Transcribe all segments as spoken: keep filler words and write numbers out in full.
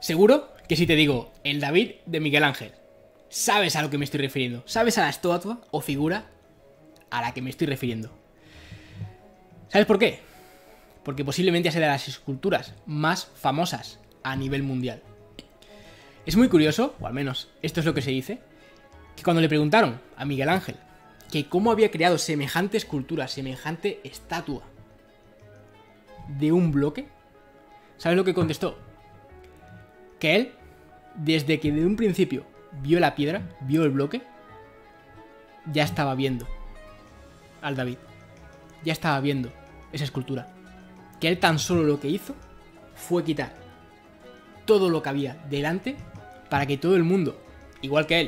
Seguro que si te digo el David de Miguel Ángel, sabes a lo que me estoy refiriendo. Sabes a la estatua o figura a la que me estoy refiriendo. ¿Sabes por qué? Porque posiblemente sea de las esculturas más famosas a nivel mundial. Es muy curioso, o al menos esto es lo que se dice, que cuando le preguntaron a Miguel Ángel que cómo había creado semejante escultura, semejante estatua de un bloque, ¿sabes lo que contestó? Que él, desde que de un principio vio la piedra, vio el bloque, ya estaba viendo al David. Ya estaba viendo esa escultura. Que él tan solo lo que hizo fue quitar todo lo que había delante para que todo el mundo, igual que él,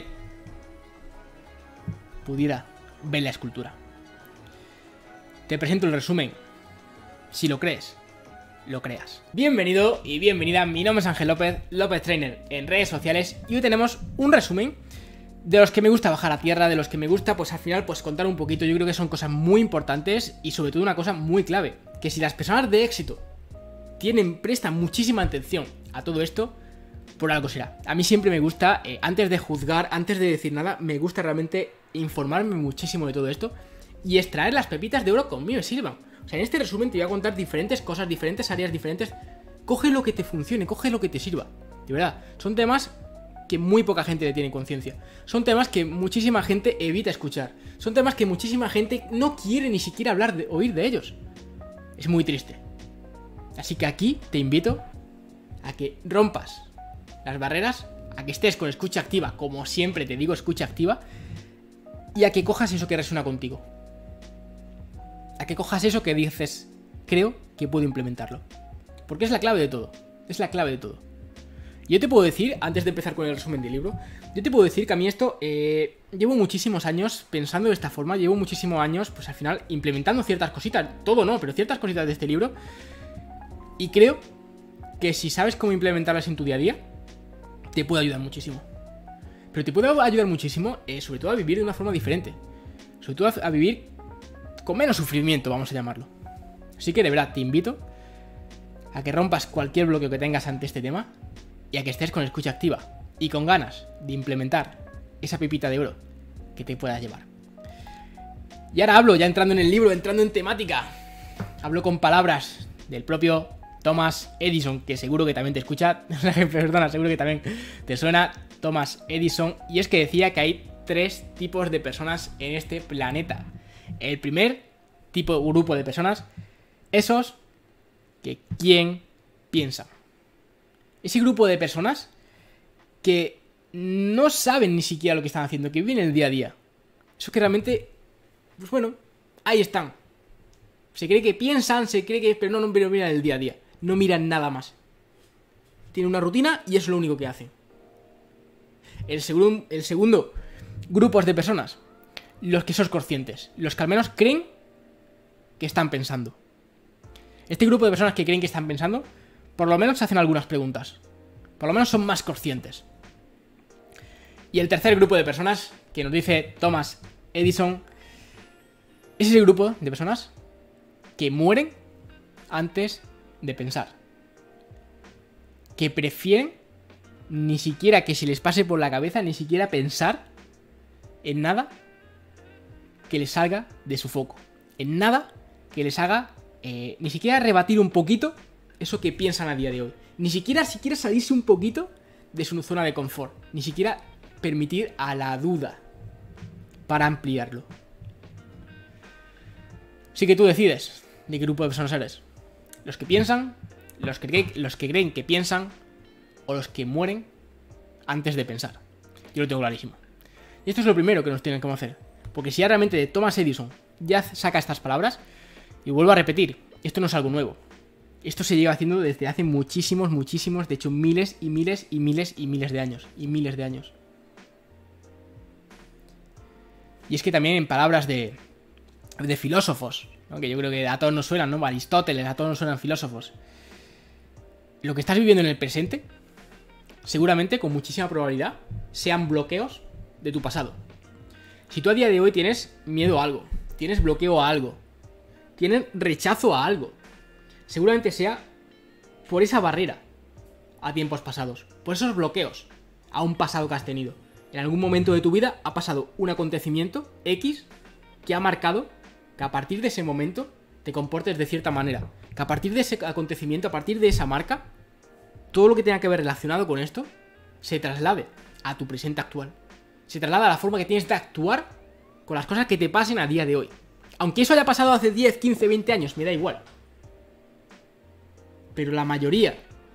pudiera ver la escultura. Te presento el resumen. Si lo crees, lo creas. Bienvenido y bienvenida, mi nombre es Ángel López, López Trainer en redes sociales, y hoy tenemos un resumen de los que me gusta bajar a tierra, de los que me gusta pues al final pues contar un poquito. Yo creo que son cosas muy importantes y sobre todo una cosa muy clave, que si las personas de éxito tienen, prestan muchísima atención a todo esto, por algo será. A mí siempre me gusta, eh, antes de juzgar, antes de decir nada, me gusta realmente informarme muchísimo de todo esto y extraer las pepitas de oro que conmigo me sirvan. O sea, en este resumen te voy a contar diferentes cosas, diferentes áreas, diferentes... Coge lo que te funcione, coge lo que te sirva. De verdad, son temas que muy poca gente le tiene conciencia. Son temas que muchísima gente evita escuchar. Son temas que muchísima gente no quiere ni siquiera hablar de, oír de ellos. Es muy triste. Así que aquí te invito a que rompas las barreras, a que estés con escucha activa, como siempre te digo, escucha activa, y a que cojas eso que resuena contigo. A que cojas eso que dices, creo que puedo implementarlo. Porque es la clave de todo. Es la clave de todo. Yo te puedo decir, antes de empezar con el resumen del libro, yo te puedo decir que a mí esto, eh, llevo muchísimos años pensando de esta forma, llevo muchísimos años, pues al final, implementando ciertas cositas, todo no, pero ciertas cositas de este libro, y creo que si sabes cómo implementarlas en tu día a día, te puede ayudar muchísimo. Pero te puede ayudar muchísimo, eh, sobre todo a vivir de una forma diferente. Sobre todo a, a vivir con menos sufrimiento, vamos a llamarlo. Así que de verdad, te invito a que rompas cualquier bloqueo que tengas ante este tema y a que estés con escucha activa y con ganas de implementar esa pepita de oro que te puedas llevar. Y ahora hablo, ya entrando en el libro, entrando en temática. Hablo con palabras del propio Thomas Edison, que seguro que también te escucha, perdona, seguro que también te suena, Thomas Edison, y es que decía que hay tres tipos de personas en este planeta. El primer tipo, grupo de personas, esos que quién piensan. Ese grupo de personas que no saben ni siquiera lo que están haciendo, que viven el día a día. Eso que realmente, pues bueno, ahí están. Se cree que piensan, se cree que... Pero no, no miran el día a día. No miran nada más. Tienen una rutina y eso es lo único que hacen. El segundo, el segundo grupo de personas, los que son conscientes, los que al menos creen que están pensando. Este grupo de personas que creen que están pensando, por lo menos se hacen algunas preguntas. Por lo menos son más conscientes. Y el tercer grupo de personas, que nos dice Thomas Edison, es ese grupo de personas que mueren antes de pensar. Que prefieren ni siquiera que se les pase por la cabeza, ni siquiera pensar en nada que les salga de su foco. En nada que les haga eh, ni siquiera rebatir un poquito eso que piensan a día de hoy. Ni siquiera, siquiera salirse un poquito de su zona de confort. Ni siquiera permitir a la duda para ampliarlo. Así que tú decides de qué grupo de personas eres. Los que piensan, los que, creen, los que creen que piensan, o los que mueren antes de pensar. Yo lo tengo clarísimo. Y esto es lo primero que nos tienen que hacer. Porque si ya realmente de Thomas Edison ya saca estas palabras, y vuelvo a repetir, esto no es algo nuevo. Esto se lleva haciendo desde hace muchísimos, muchísimos, de hecho miles y miles y miles y miles de años. Y miles de años. Y es que también en palabras de, de filósofos, ¿no? Que yo creo que a todos nos suenan, ¿no? Aristóteles, a todos nos suenan filósofos. Lo que estás viviendo en el presente, seguramente, con muchísima probabilidad, sean bloqueos de tu pasado. Si tú a día de hoy tienes miedo a algo, tienes bloqueo a algo, tienes rechazo a algo, seguramente sea por esa barrera a tiempos pasados, por esos bloqueos a un pasado que has tenido. En algún momento de tu vida ha pasado un acontecimiento X que ha marcado que a partir de ese momento te comportes de cierta manera. Que a partir de ese acontecimiento, a partir de esa marca, todo lo que tenga que ver relacionado con esto se traslade a tu presente actual. Se traslada a la forma que tienes de actuar con las cosas que te pasen a día de hoy. Aunque eso haya pasado hace diez, quince, veinte años, me da igual. Pero la mayoría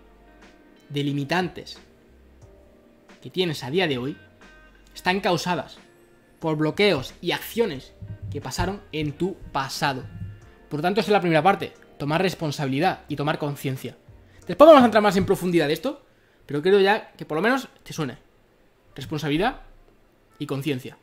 de limitantes que tienes a día de hoy están causadas por bloqueos y acciones que pasaron en tu pasado. Por lo tanto, esa es la primera parte, tomar responsabilidad y tomar conciencia. Después vamos a entrar más en profundidad de esto, pero quiero ya que por lo menos te suene. Responsabilidad y conciencia.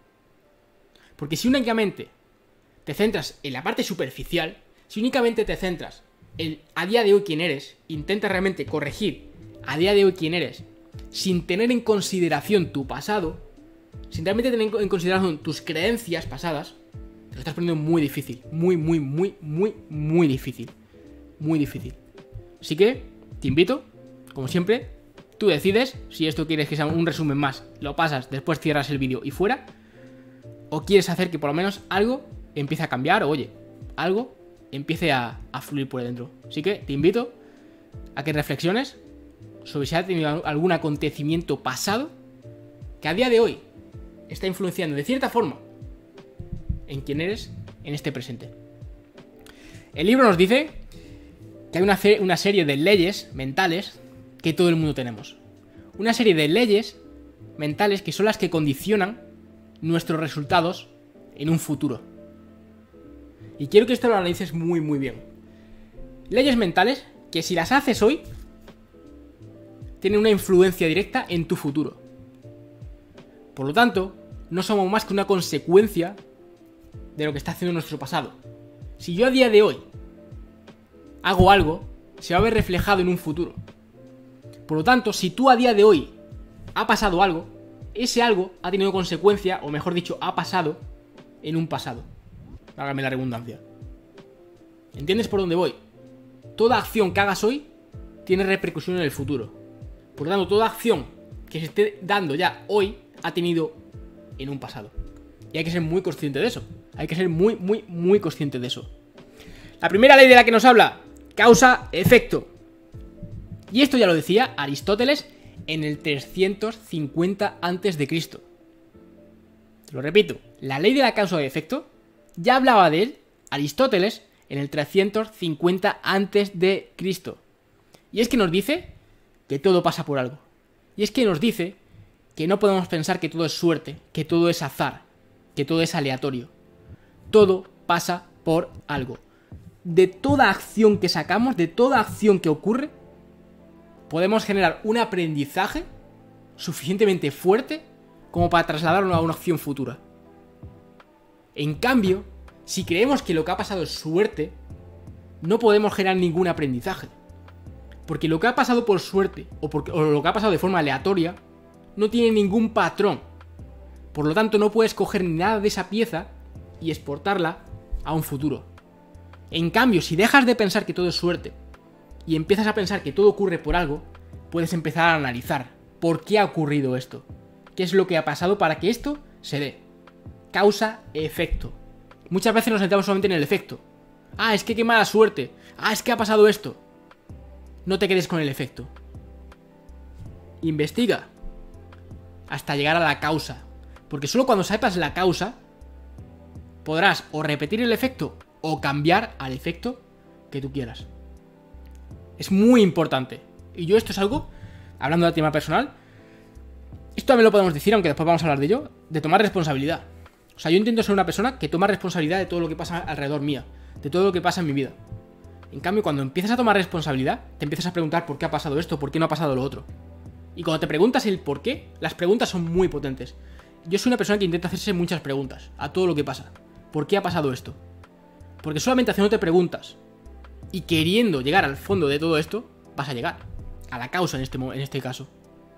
Porque si únicamente te centras en la parte superficial, si únicamente te centras en a día de hoy quién eres, intentas realmente corregir a día de hoy quién eres, sin tener en consideración tu pasado, sin realmente tener en consideración tus creencias pasadas, te lo estás poniendo muy difícil. Muy, muy, muy, muy, muy difícil. Muy difícil. Así que te invito, como siempre, tú decides si esto quieres que sea un resumen más, lo pasas, después cierras el vídeo y fuera, o quieres hacer que por lo menos algo empiece a cambiar, o oye, algo empiece a, a fluir por dentro. Así que te invito a que reflexiones sobre si has tenido algún acontecimiento pasado que a día de hoy está influenciando de cierta forma en quién eres en este presente. El libro nos dice que hay una, una serie de leyes mentales que todo el mundo tenemos. Una serie de leyes mentales que son las que condicionan nuestros resultados en un futuro. Y quiero que esto lo analices muy muy bien. Leyes mentales que si las haces hoy tienen una influencia directa en tu futuro. Por lo tanto, no somos más que una consecuencia de lo que está haciendo nuestro pasado. Si yo a día de hoy hago algo, se va a ver reflejado en un futuro. Por lo tanto, si tú a día de hoy ha pasado algo, ese algo ha tenido consecuencia, o mejor dicho, ha pasado en un pasado. Hágame la redundancia. ¿Entiendes por dónde voy? Toda acción que hagas hoy tiene repercusión en el futuro. Por lo tanto, toda acción que se esté dando ya hoy ha tenido en un pasado. Y hay que ser muy consciente de eso. Hay que ser muy, muy, muy consciente de eso. La primera ley de la que nos habla, causa-efecto. Y esto ya lo decía Aristóteles en el trescientos cincuenta antes de Cristo. Te lo repito, la ley de la causa y efecto ya hablaba de él Aristóteles en el trescientos cincuenta antes de Cristo. Y es que nos dice que todo pasa por algo. Y es que nos dice que no podemos pensar que todo es suerte, que todo es azar, que todo es aleatorio. Todo pasa por algo. De toda acción que sacamos, de toda acción que ocurre, podemos generar un aprendizaje suficientemente fuerte como para trasladarlo a una acción futura. En cambio, si creemos que lo que ha pasado es suerte, no podemos generar ningún aprendizaje. Porque lo que ha pasado por suerte o, por, o lo que ha pasado de forma aleatoria no tiene ningún patrón. Por lo tanto, no puedes coger nada de esa pieza y exportarla a un futuro. En cambio, si dejas de pensar que todo es suerte y empiezas a pensar que todo ocurre por algo, puedes empezar a analizar por qué ha ocurrido esto. ¿Qué es lo que ha pasado para que esto se dé? Causa-efecto. Muchas veces nos centramos solamente en el efecto. Ah, es que qué mala suerte. Ah, es que ha pasado esto. No te quedes con el efecto. Investiga hasta llegar a la causa. Porque solo cuando sepas la causa podrás o repetir el efecto o cambiar al efecto que tú quieras. Es muy importante. Y yo esto es algo, hablando del tema personal, esto también lo podemos decir, aunque después vamos a hablar de ello, de tomar responsabilidad. O sea, yo intento ser una persona que toma responsabilidad de todo lo que pasa alrededor mía, de todo lo que pasa en mi vida. En cambio, cuando empiezas a tomar responsabilidad, te empiezas a preguntar por qué ha pasado esto, por qué no ha pasado lo otro. Y cuando te preguntas el por qué, las preguntas son muy potentes. Yo soy una persona que intenta hacerse muchas preguntas a todo lo que pasa. ¿Por qué ha pasado esto? Porque solamente haciéndote preguntas y queriendo llegar al fondo de todo esto, vas a llegar a la causa en este, en este caso.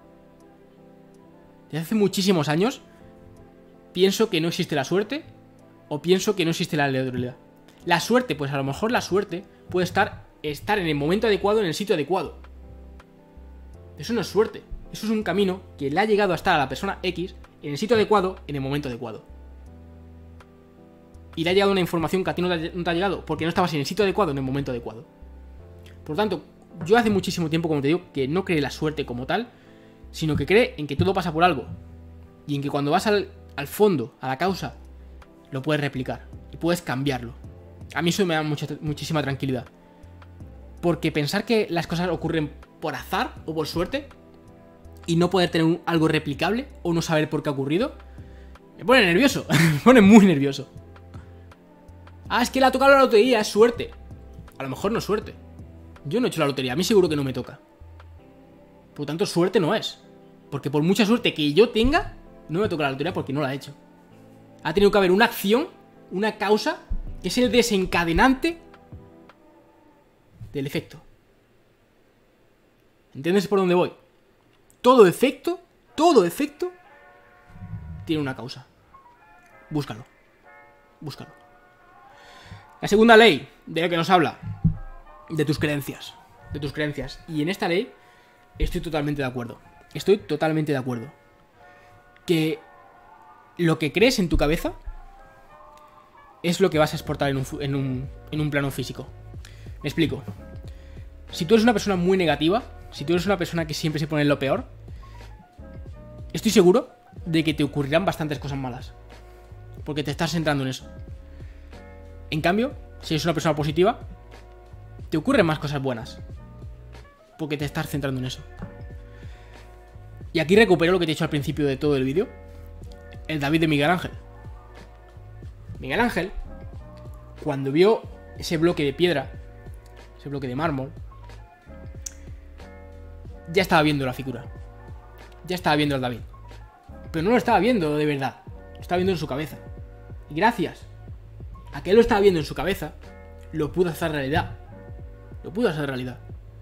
Desde hace muchísimos años pienso que no existe la suerte o pienso que no existe la aleatoriedad. La suerte, pues a lo mejor la suerte puede estar, estar en el momento adecuado, en el sitio adecuado. Eso no es suerte. Eso es un camino que le ha llegado a estar a la persona X en el sitio adecuado, en el momento adecuado. Y le ha llegado una información que a ti no te, no te ha llegado porque no estabas en el sitio adecuado, en el momento adecuado. Por lo tanto, yo hace muchísimo tiempo, como te digo, que no cree la suerte como tal, sino que cree en que todo pasa por algo. Y en que cuando vas al, al fondo, a la causa, lo puedes replicar y puedes cambiarlo. A mí eso me da mucha, muchísima tranquilidad. Porque pensar que las cosas ocurren por azar o por suerte y no poder tener un, algo replicable o no saber por qué ha ocurrido, me pone nervioso. Me pone muy nervioso. Ah, es que le ha tocado la lotería, es suerte. A lo mejor no es suerte. Yo no he hecho la lotería, a mí seguro que no me toca. Por lo tanto, suerte no es. Porque por mucha suerte que yo tenga, no me toca la lotería porque no la he hecho. Ha tenido que haber una acción, una causa, que es el desencadenante del efecto. ¿Entiendes por dónde voy? Todo efecto, todo efecto tiene una causa. Búscalo. Búscalo. La segunda ley de lo que nos habla, de tus creencias. De tus creencias. Y en esta ley estoy totalmente de acuerdo. Estoy totalmente de acuerdo. Que lo que crees en tu cabeza es lo que vas a exportar en un, en un, en un plano físico. Me explico. Si tú eres una persona muy negativa, si tú eres una persona que siempre se pone en lo peor, estoy seguro de que te ocurrirán bastantes cosas malas. Porque te estás centrando en eso. En cambio, si eres una persona positiva, te ocurren más cosas buenas. Porque te estás centrando en eso. Y aquí recupero lo que te he dicho al principio de todo el vídeo. El David de Miguel Ángel. Miguel Ángel, cuando vio ese bloque de piedra, ese bloque de mármol, ya estaba viendo la figura. Ya estaba viendo al David. Pero no lo estaba viendo de verdad. Lo estaba viendo en su cabeza. Y gracias a que él lo estaba viendo en su cabeza, lo pudo hacer realidad. Lo pudo hacer realidad.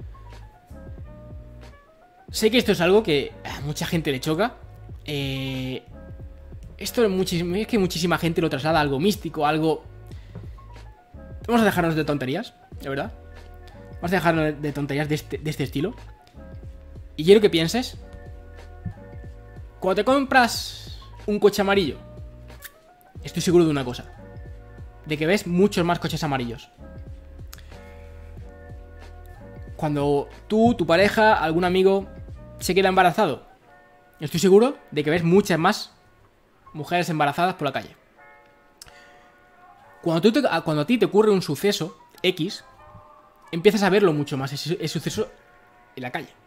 Sé que esto es algo que a mucha gente le choca. Eh, esto es, muchísimo, es que muchísima gente lo traslada a algo místico, algo... Vamos a dejarnos de tonterías, de verdad. Vamos a dejarnos de tonterías de este, de este estilo. Y quiero que pienses, cuando te compras un coche amarillo, estoy seguro de una cosa, de que ves muchos más coches amarillos. Cuando tú, tu pareja, algún amigo se queda embarazado, estoy seguro de que ves muchas más mujeres embarazadas por la calle. Cuando, tú te, cuando a ti te ocurre un suceso X, empiezas a verlo mucho más, ese, ese suceso en la calle.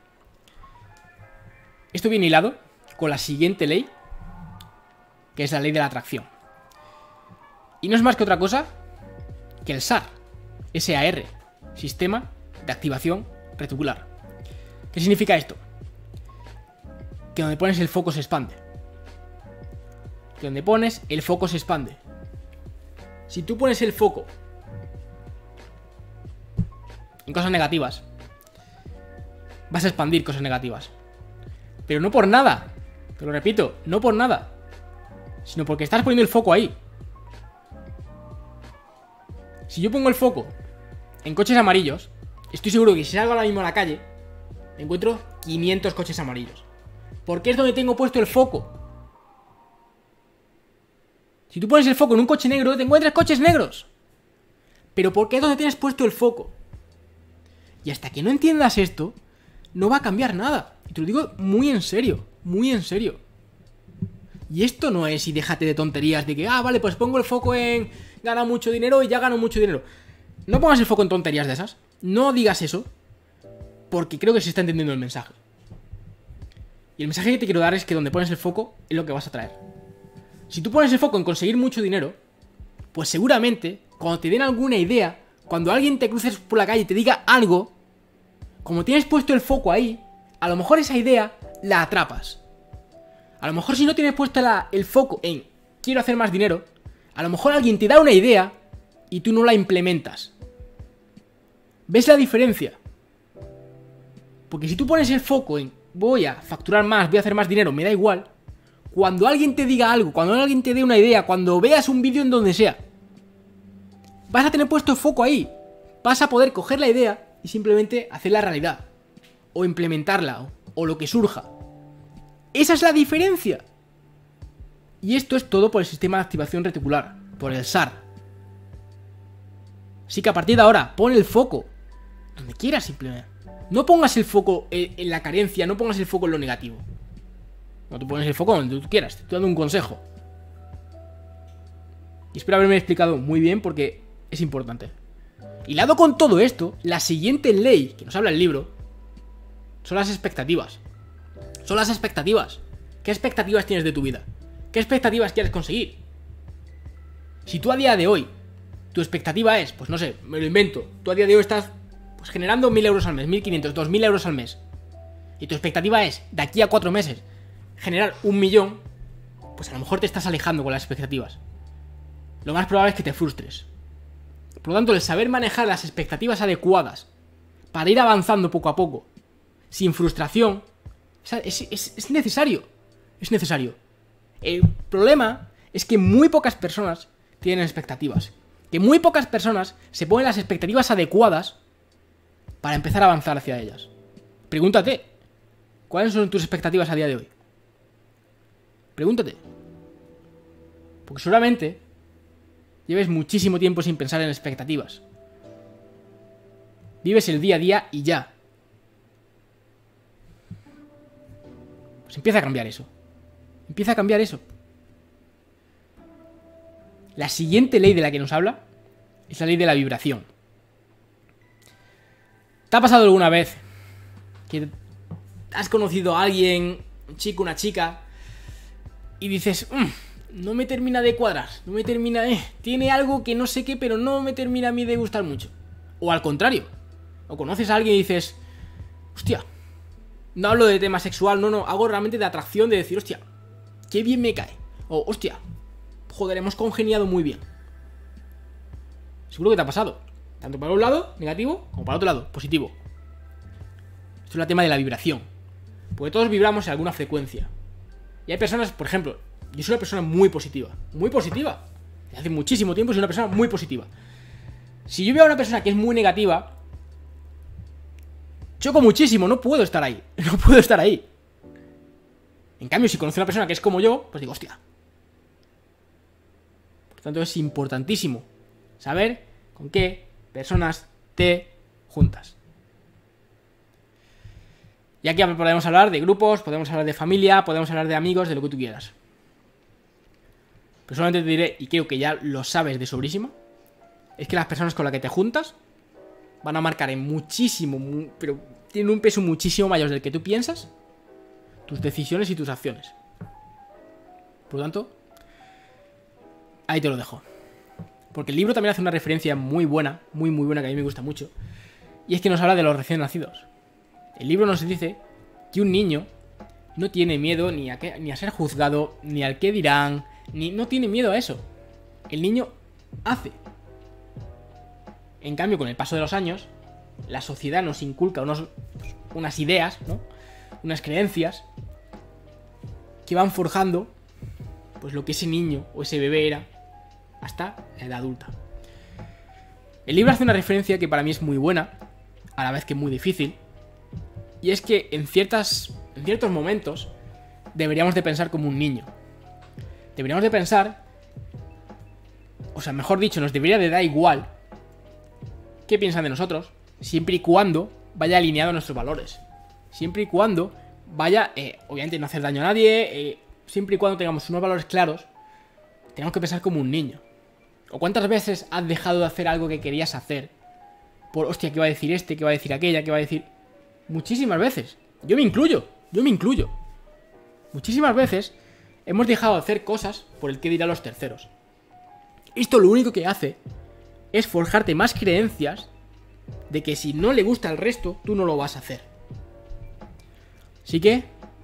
Esto viene hilado con la siguiente ley, que es la ley de la atracción. Y no es más que otra cosa que el S A R, S A R, Sistema de Activación Reticular. ¿Qué significa esto? Que donde pones el foco se expande. Que donde pones el foco se expande. Si tú pones el foco en cosas negativas, vas a expandir cosas negativas. Pero no por nada, te lo repito, no por nada, sino porque estás poniendo el foco ahí. Si yo pongo el foco en coches amarillos, estoy seguro que si salgo ahora mismo a la calle, encuentro quinientos coches amarillos. Porque es donde tengo puesto el foco. Si tú pones el foco en un coche negro, te encuentras coches negros. Pero porque es donde tienes puesto el foco. Y hasta que no entiendas esto, no va a cambiar nada. Y te lo digo muy en serio, muy en serio. Y esto no es y déjate de tonterías de que, ah, vale, pues pongo el foco en gana mucho dinero y ya gano mucho dinero. No pongas el foco en tonterías de esas. No digas eso, porque creo que se está entendiendo el mensaje. Y el mensaje que te quiero dar es que donde pones el foco es lo que vas a traer. Si tú pones el foco en conseguir mucho dinero, pues seguramente cuando te den alguna idea, cuando alguien te cruces por la calle y te diga algo, como tienes puesto el foco ahí, a lo mejor esa idea la atrapas. A lo mejor si no tienes puesto la, el foco en quiero hacer más dinero, a lo mejor alguien te da una idea y tú no la implementas. ¿Ves la diferencia? Porque si tú pones el foco en voy a facturar más, voy a hacer más dinero, me da igual, cuando alguien te diga algo, cuando alguien te dé una idea, cuando veas un vídeo en donde sea, vas a tener puesto el foco ahí. Vas a poder coger la idea y simplemente hacerla realidad. O implementarla, o, o lo que surja. Esa es la diferencia. Y esto es todo por el sistema de activación reticular, por el S A R. Así que a partir de ahora, pon el foco donde quieras simplemente. No pongas el foco en la carencia, no pongas el foco en lo negativo. No te pones el foco donde tú quieras, te estoy dando un consejo. Y espero haberme explicado muy bien porque es importante. Y lado con todo esto, la siguiente ley que nos habla el libro son las expectativas. Son las expectativas. ¿Qué expectativas tienes de tu vida? ¿Qué expectativas quieres conseguir? Si tú a día de hoy, tu expectativa es, pues no sé, me lo invento, tú a día de hoy estás pues generando mil euros al mes, mil quinientos, dos mil euros al mes, y tu expectativa es, de aquí a cuatro meses, generar un millón, pues a lo mejor te estás alejando con las expectativas. Lo más probable es que te frustres. Por lo tanto, el saber manejar las expectativas adecuadas para ir avanzando poco a poco, sin frustración, es, es, es necesario. Es necesario. El problema es que muy pocas personas tienen expectativas. Que muy pocas personas se ponen las expectativas adecuadas para empezar a avanzar hacia ellas. Pregúntate, ¿cuáles son tus expectativas a día de hoy? Pregúntate. Porque seguramente lleves muchísimo tiempo sin pensar en expectativas. Vives el día a día y ya. Pues empieza a cambiar eso. Empieza a cambiar eso. La siguiente ley de la que nos habla es la ley de la vibración. ¿Te ha pasado alguna vez que has conocido a alguien, un chico, una chica, y dices, mmm, no me termina de cuadrar, no me termina, eh, tiene algo que no sé qué, pero no me termina a mí de gustar mucho? O al contrario, o conoces a alguien y dices, hostia, no hablo de tema sexual, no, no, hago realmente de atracción, de decir, hostia, qué bien me cae. O, hostia, joder, hemos congeniado muy bien. Seguro que te ha pasado. Tanto para un lado, negativo, como para otro lado, positivo. Esto es el tema de la vibración. Porque todos vibramos en alguna frecuencia. Y hay personas, por ejemplo, yo soy una persona muy positiva. Muy positiva. Desde hace muchísimo tiempo soy una persona muy positiva. Si yo veo a una persona que es muy negativa, choco muchísimo, no puedo estar ahí. No puedo estar ahí. En cambio, si conozco a una persona que es como yo, pues digo, hostia. Por tanto, es importantísimo saber con qué personas te juntas. Y aquí podemos hablar de grupos, podemos hablar de familia, podemos hablar de amigos, de lo que tú quieras. Pero solamente te diré, y creo que ya lo sabes de sobrísimo, es que las personas con las que te juntas van a marcar en muchísimo, mu- pero tienen un peso muchísimo mayor del que tú piensas, tus decisiones y tus acciones. Por lo tanto, ahí te lo dejo. Porque el libro también hace una referencia muy buena, muy muy buena, que a mí me gusta mucho. Y es que nos habla de los recién nacidos. El libro nos dice que un niño no tiene miedo ni a, que, ni a ser juzgado, ni al qué dirán, ni no tiene miedo a eso. El niño hace. En cambio, con el paso de los años, la sociedad nos inculca unos, unas ideas, ¿no? Unas creencias que van forjando pues lo que ese niño o ese bebé era hasta la edad adulta. El libro hace una referencia que para mí es muy buena, a la vez que muy difícil, y es que en, ciertas, en ciertos momentos deberíamos de pensar como un niño. Deberíamos de pensar, o sea, mejor dicho, nos debería de dar igual qué piensan de nosotros, siempre y cuando vaya alineado a nuestros valores. Siempre y cuando vaya, eh, obviamente no hacer daño a nadie, eh, siempre y cuando tengamos unos valores claros, tenemos que pensar como un niño. ¿O cuántas veces has dejado de hacer algo que querías hacer por, hostia, qué va a decir este, qué va a decir aquella, qué va a decir? Muchísimas veces. Yo me incluyo, yo me incluyo. Muchísimas veces hemos dejado de hacer cosas por el que dirán los terceros. Esto lo único que hace es forjarte más creencias de que si no le gusta al resto, tú no lo vas a hacer. Así que,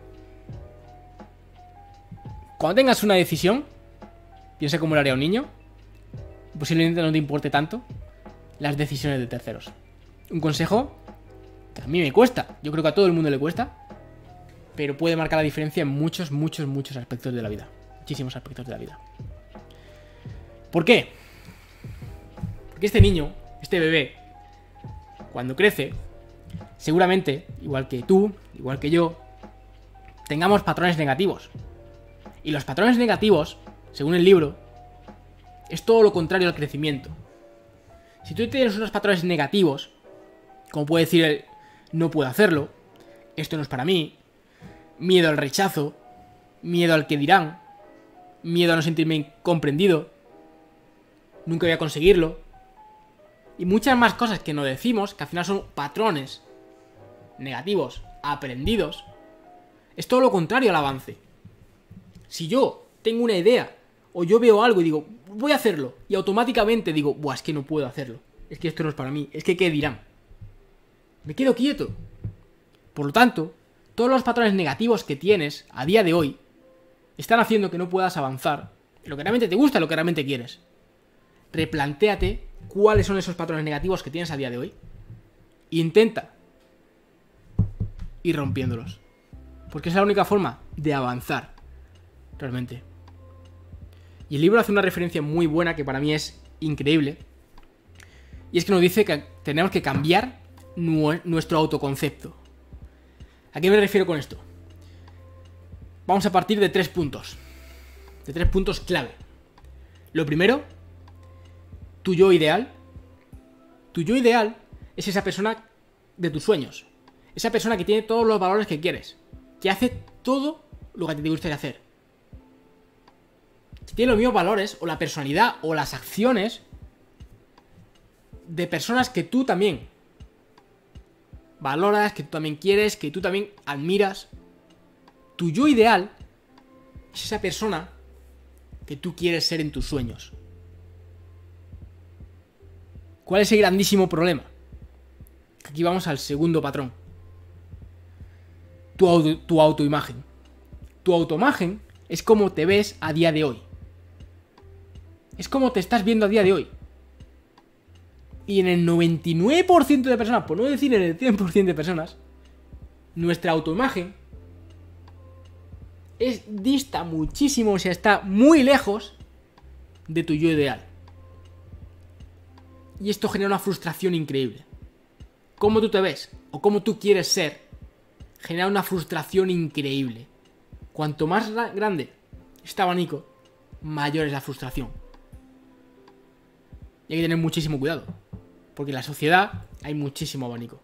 cuando tengas una decisión, piensa cómo lo haría un niño. Posiblemente no te importe tanto las decisiones de terceros. Un consejo que a mí me cuesta, yo creo que a todo el mundo le cuesta, pero puede marcar la diferencia en muchos, muchos, muchos aspectos de la vida. Muchísimos aspectos de la vida. ¿Por qué? Porque este niño, este bebé, cuando crece, seguramente, igual que tú, igual que yo, tengamos patrones negativos. Y los patrones negativos, según el libro, es todo lo contrario al crecimiento. Si tú tienes unos patrones negativos, como puede decir el no puedo hacerlo, esto no es para mí, miedo al rechazo, miedo al que dirán, miedo a no sentirme comprendido, nunca voy a conseguirlo, y muchas más cosas que no decimos, que al final son patrones negativos aprendidos, es todo lo contrario al avance. Si yo tengo una idea o yo veo algo y digo, voy a hacerlo, y automáticamente digo, buah, es que no puedo hacerlo, es que esto no es para mí, es que ¿qué dirán? Me quedo quieto. Por lo tanto, todos los patrones negativos que tienes a día de hoy están haciendo que no puedas avanzar en lo que realmente te gusta, en lo que realmente quieres. Replantéate cuáles son esos patrones negativos que tienes a día de hoy. E intenta ir rompiéndolos. Porque es la única forma de avanzar, realmente. Y el libro hace una referencia muy buena que para mí es increíble. Y es que nos dice que tenemos que cambiar nuestro autoconcepto. ¿A qué me refiero con esto? Vamos a partir de tres puntos. De tres puntos clave. Lo primero, tu yo ideal. Tu yo ideal es esa persona de tus sueños. Esa persona que tiene todos los valores que quieres. Que hace todo lo que a ti te gustaría hacer. Que tiene los mismos valores, o la personalidad, o las acciones de personas que tú también valoras, que tú también quieres, que tú también admiras. Tu yo ideal es esa persona que tú quieres ser en tus sueños. ¿Cuál es el grandísimo problema? Aquí vamos al segundo patrón. Tu, auto, tu autoimagen. Tu autoimagen es como te ves a día de hoy. Es como te estás viendo a día de hoy. Y en el noventa y nueve por ciento de personas, por no decir en el cien por ciento de personas, nuestra autoimagen es dista muchísimo, o sea, está muy lejos de tu yo ideal. Y esto genera una frustración increíble. Cómo tú te ves o cómo tú quieres ser genera una frustración increíble. Cuanto más grande este abanico, mayor es la frustración. Y hay que tener muchísimo cuidado, porque en la sociedad hay muchísimo abanico.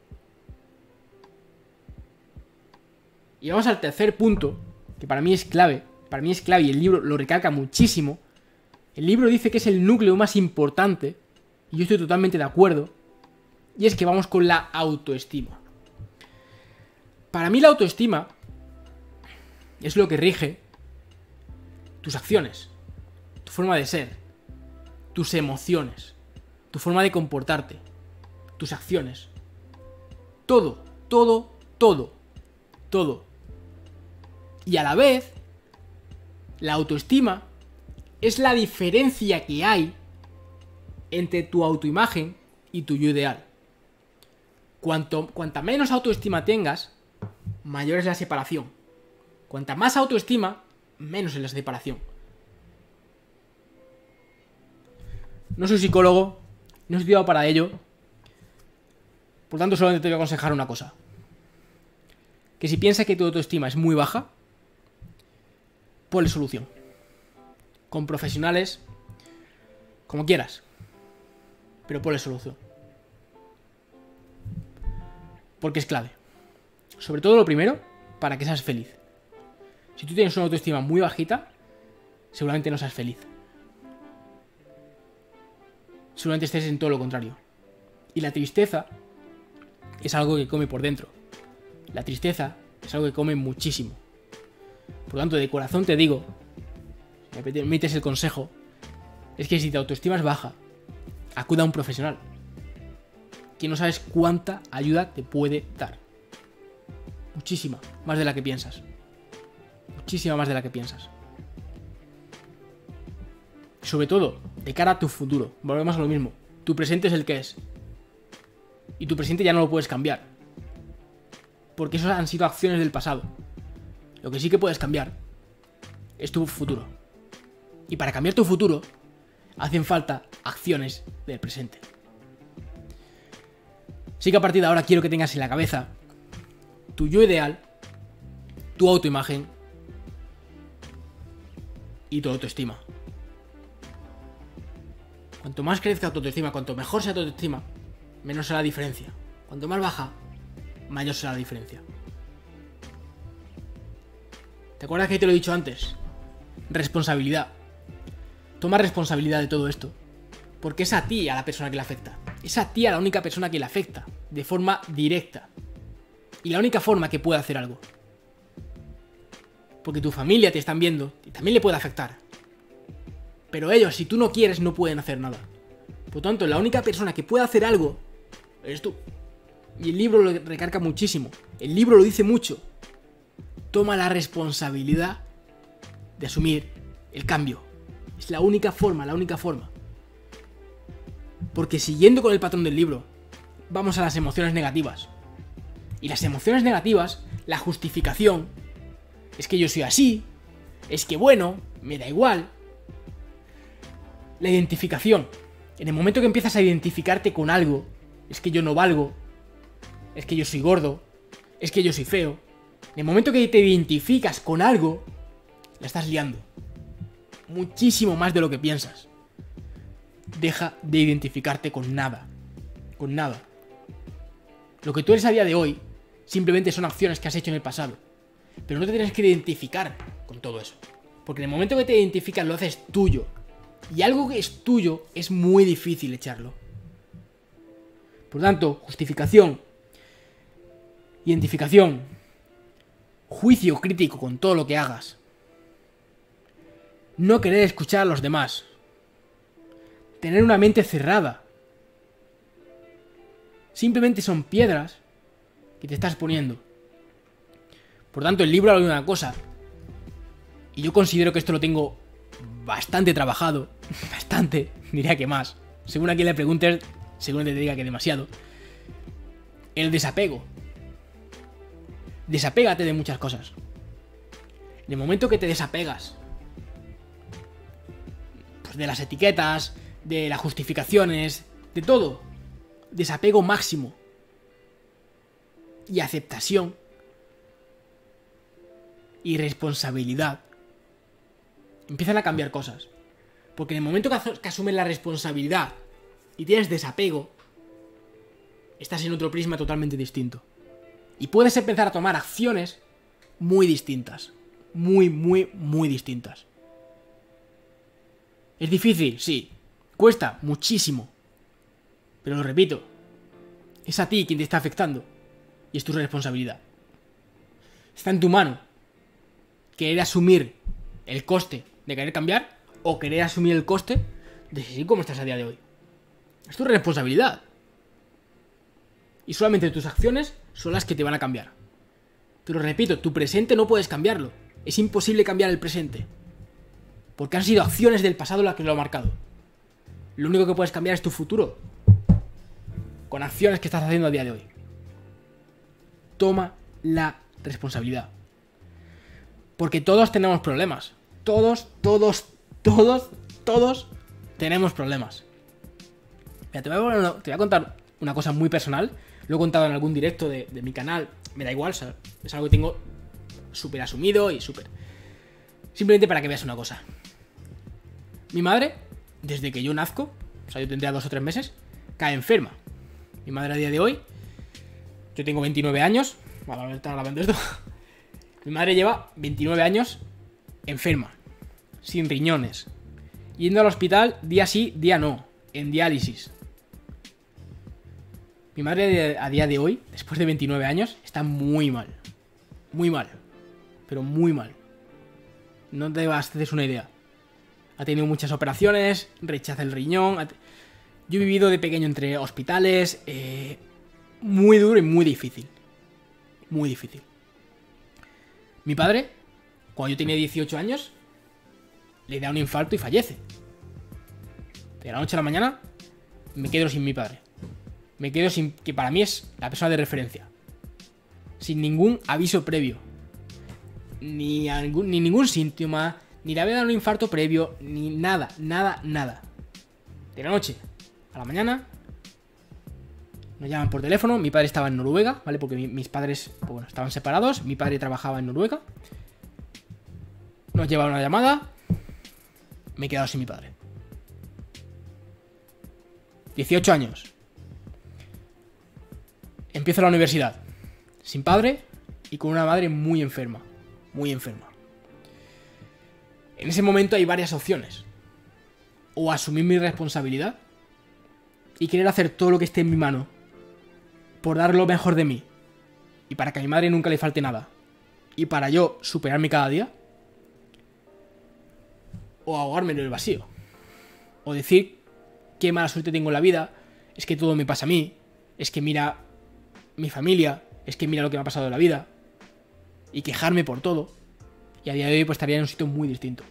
Y vamos al tercer punto, que para mí es clave. Para mí es clave y el libro lo recalca muchísimo. El libro dice que es el núcleo más importante, y yo estoy totalmente de acuerdo. Y es que vamos con la autoestima. Para mí la autoestima es lo que rige tus acciones, tu forma de ser, tus emociones, tu forma de comportarte, tus acciones. Todo, todo, todo, todo. Y a la vez, la autoestima es la diferencia que hay entre tu autoimagen y tu yo ideal. Cuanto, cuanta menos autoestima tengas, mayor es la separación. Cuanta más autoestima, menos es la separación. No soy psicólogo, no he estudiado para ello. Por tanto, solamente te voy a aconsejar una cosa. Que si piensas que tu autoestima es muy baja, ponle solución. Con profesionales, como quieras. Pero ponle solución. Porque es clave. Sobre todo lo primero, para que seas feliz. Si tú tienes una autoestima muy bajita, seguramente no seas feliz. Seguramente estés en todo lo contrario. Y la tristeza es algo que come por dentro. La tristeza es algo que come muchísimo. Por lo tanto, de corazón te digo, me permites el consejo, es que si tu autoestima es baja, acuda a un profesional. Que no sabes cuánta ayuda te puede dar. Muchísima, más de la que piensas. Muchísima más de la que piensas. Sobre todo, de cara a tu futuro. Volvemos a lo mismo. Tu presente es el que es. Y tu presente ya no lo puedes cambiar. Porque esos han sido acciones del pasado. Lo que sí que puedes cambiar es tu futuro. Y para cambiar tu futuro, hacen falta acciones del presente. Así que a partir de ahora quiero que tengas en la cabeza tu yo ideal, tu autoimagen y tu autoestima. Cuanto más crezca tu autoestima, cuanto mejor sea tu autoestima, menos será la diferencia. Cuanto más baja, mayor será la diferencia. ¿Te acuerdas que te lo he dicho antes? Responsabilidad. Toma responsabilidad de todo esto. Porque es a ti a la persona que le afecta. Es a ti a la única persona que le afecta. De forma directa. Y la única forma que puede hacer algo. Porque tu familia te están viendo y también le puede afectar. Pero ellos, si tú no quieres, no pueden hacer nada. Por lo tanto, la única persona que puede hacer algo eres tú. Y el libro lo recarga muchísimo. El libro lo dice mucho. Toma la responsabilidad de asumir el cambio. Es la única forma, la única forma. Porque siguiendo con el patrón del libro, vamos a las emociones negativas. Y las emociones negativas, la justificación, es que yo soy así, es que bueno, me da igual. La identificación. En el momento que empiezas a identificarte con algo, es que yo no valgo, es que yo soy gordo, es que yo soy feo. En el momento que te identificas con algo, la estás liando. Muchísimo más de lo que piensas. Deja de identificarte con nada. Con nada. Lo que tú eres a día de hoy, simplemente son acciones que has hecho en el pasado. Pero no te tienes que identificar con todo eso. Porque en el momento que te identificas, lo haces tuyo. Y algo que es tuyo, es muy difícil echarlo. Por lo tanto, justificación, identificación, juicio crítico con todo lo que hagas. No querer escuchar a los demás. Tener una mente cerrada. Simplemente son piedras que te estás poniendo. Por tanto, el libro habla de una cosa. Y yo considero que esto lo tengo bastante trabajado. Bastante, diría que más. Según a quien le preguntes, seguramente te diga que demasiado. El desapego. Desapégate de muchas cosas. En el momento que te desapegas, pues de las etiquetas, de las justificaciones, de todo, desapego máximo y aceptación y responsabilidad, empiezan a cambiar cosas. Porque en el momento que asumes la responsabilidad y tienes desapego, estás en otro prisma totalmente distinto. Y puedes empezar a tomar acciones muy distintas. Muy, muy, muy distintas. ¿Es difícil? Sí. Cuesta muchísimo. Pero lo repito, es a ti quien te está afectando. Y es tu responsabilidad. Está en tu mano querer asumir el coste de querer cambiar o querer asumir el coste de seguir como estás a día de hoy. Es tu responsabilidad. Y solamente tus acciones son las que te van a cambiar. Te lo repito, tu presente no puedes cambiarlo. Es imposible cambiar el presente. Porque han sido acciones del pasado las que lo han marcado. Lo único que puedes cambiar es tu futuro. Con acciones que estás haciendo a día de hoy. Toma la responsabilidad. Porque todos tenemos problemas. Todos, todos, todos, todos tenemos problemas. Mira, te voy a, una, te voy a contar una cosa muy personal. Lo he contado en algún directo de, de mi canal. Me da igual, o sea, es algo que tengo súper asumido y súper... Simplemente para que veas una cosa. Mi madre, desde que yo nazco, o sea, yo tendría dos o tres meses, cae enferma. Mi madre a día de hoy, yo tengo veintinueve años, bueno, a estar hablando de esto. Mi madre lleva veintinueve años enferma, sin riñones, yendo al hospital día sí, día no, en diálisis. Mi madre a día de hoy, después de veintinueve años, está muy mal. Muy mal. Pero muy mal. No te haces una idea. Ha tenido muchas operaciones, rechaza el riñón. Yo he vivido de pequeño entre hospitales. Eh, muy duro y muy difícil. Muy difícil. Mi padre, cuando yo tenía dieciocho años, le da un infarto y fallece. De la noche a la mañana, me quedo sin mi padre. Me quedo sin... que para mí es la persona de referencia. Sin ningún aviso previo. Ni, algún, ni ningún síntoma. Ni le había dado un infarto previo. Ni nada, nada, nada. De la noche a la mañana, Nos llaman por teléfono, mi padre estaba en Noruega, ¿vale? Porque mi, mis padres, pues bueno, estaban separados, mi padre trabajaba en Noruega. Nos llevaron una llamada, me he quedado sin mi padre. dieciocho años. Empiezo la universidad, sin padre y con una madre muy enferma, muy enferma. En ese momento hay varias opciones. O asumir mi responsabilidad y querer hacer todo lo que esté en mi mano por dar lo mejor de mí y para que a mi madre nunca le falte nada y para yo superarme cada día, o ahogarme en el vacío, o decir qué mala suerte tengo en la vida, es que todo me pasa a mí, es que mira mi familia, es que mira lo que me ha pasado en la vida, y quejarme por todo, y a día de hoy pues estaría en un sitio muy distinto.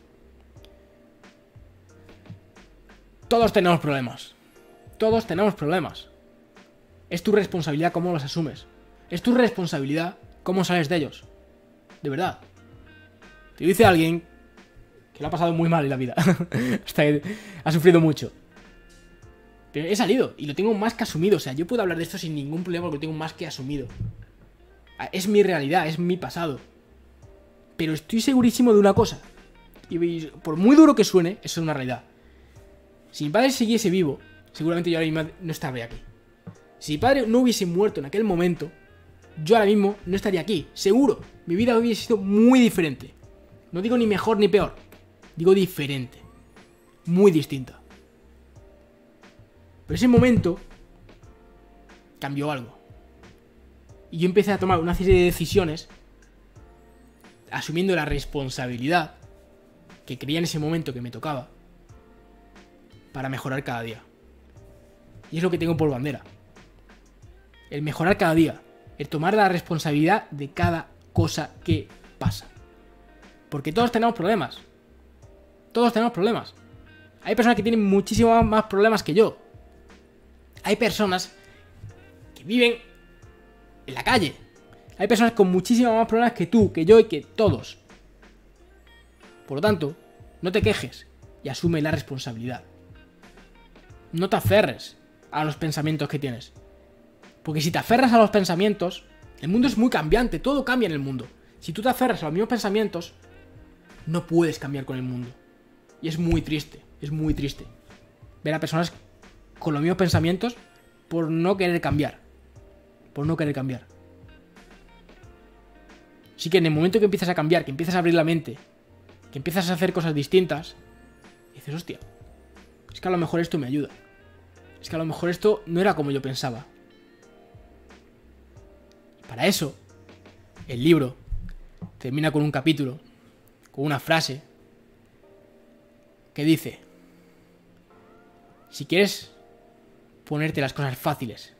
Todos tenemos problemas, todos tenemos problemas. Es tu responsabilidad cómo los asumes. Es tu responsabilidad cómo sales de ellos. De verdad. Te lo dice alguien que lo ha pasado muy mal en la vida. Hasta que ha sufrido mucho. Pero he salido y lo tengo más que asumido. O sea, yo puedo hablar de esto sin ningún problema porque lo tengo más que asumido. Es mi realidad, es mi pasado. Pero estoy segurísimo de una cosa. Y por muy duro que suene, eso es una realidad. Si mi padre siguiese vivo, seguramente yo ahora mismo no estaría aquí. Si mi padre no hubiese muerto en aquel momento, yo ahora mismo no estaría aquí. Seguro, mi vida hubiese sido muy diferente. No digo ni mejor ni peor, digo diferente. Muy distinta. Pero ese momento cambió algo. Y yo empecé a tomar una serie de decisiones asumiendo la responsabilidad que creía en ese momento que me tocaba para mejorar cada día. Y es lo que tengo por bandera. El mejorar cada día. El tomar la responsabilidad de cada cosa que pasa. Porque todos tenemos problemas. Todos tenemos problemas. Hay personas que tienen muchísimos más problemas que yo. Hay personas que viven en la calle. Hay personas con muchísimos más problemas que tú, que yo y que todos. Por lo tanto, no te quejes y asume la responsabilidad. No te aferres a los pensamientos que tienes. Porque si te aferras a los pensamientos, el mundo es muy cambiante, todo cambia en el mundo. Si tú te aferras a los mismos pensamientos, no puedes cambiar con el mundo. Y es muy triste, es muy triste ver a personas con los mismos pensamientos por no querer cambiar. Por no querer cambiar. Así que en el momento que empiezas a cambiar, que empiezas a abrir la mente, que empiezas a hacer cosas distintas, dices, hostia, es que a lo mejor esto me ayuda. Es que a lo mejor esto no era como yo pensaba. Para eso, el libro termina con un capítulo, con una frase que dice: si quieres ponerte las cosas fáciles,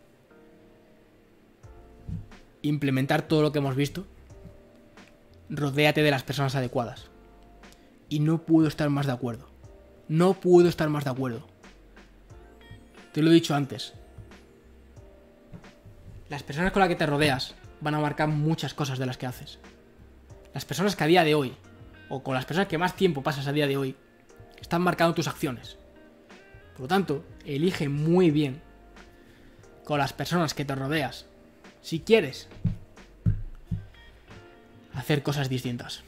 implementar todo lo que hemos visto, rodéate de las personas adecuadas. Y no puedo estar más de acuerdo. No puedo estar más de acuerdo. Te lo he dicho antes. Las personas con las que te rodeas van a marcar muchas cosas de las que haces. Las personas que a día de hoy, o con las personas que más tiempo pasas a día de hoy, están marcando tus acciones. Por lo tanto, elige muy bien con las personas que te rodeas si quieres hacer cosas distintas.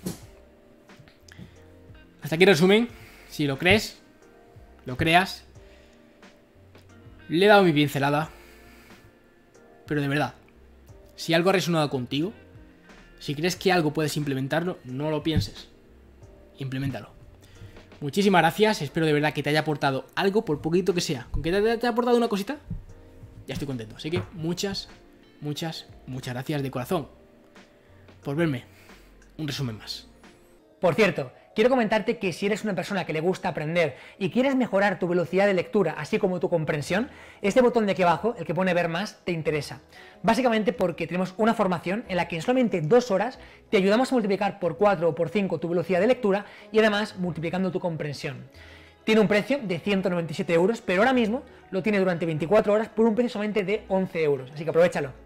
Hasta aquí el resumen. Si lo crees, lo creas, le he dado mi pincelada. Pero de verdad, si algo ha resonado contigo, si crees que algo puedes implementarlo, no lo pienses. Impleméntalo. Muchísimas gracias, espero de verdad que te haya aportado algo, por poquito que sea. Con que te haya aportado una cosita, ya estoy contento. Así que muchas, muchas, muchas gracias de corazón por verme. Un resumen más. Por cierto, quiero comentarte que si eres una persona que le gusta aprender y quieres mejorar tu velocidad de lectura, así como tu comprensión, este botón de aquí abajo, el que pone ver más, te interesa. Básicamente porque tenemos una formación en la que en solamente dos horas te ayudamos a multiplicar por cuatro o por cinco tu velocidad de lectura y además multiplicando tu comprensión. Tiene un precio de ciento noventa y siete euros, pero ahora mismo lo tiene durante veinticuatro horas por un precio solamente de once euros, así que aprovechalo.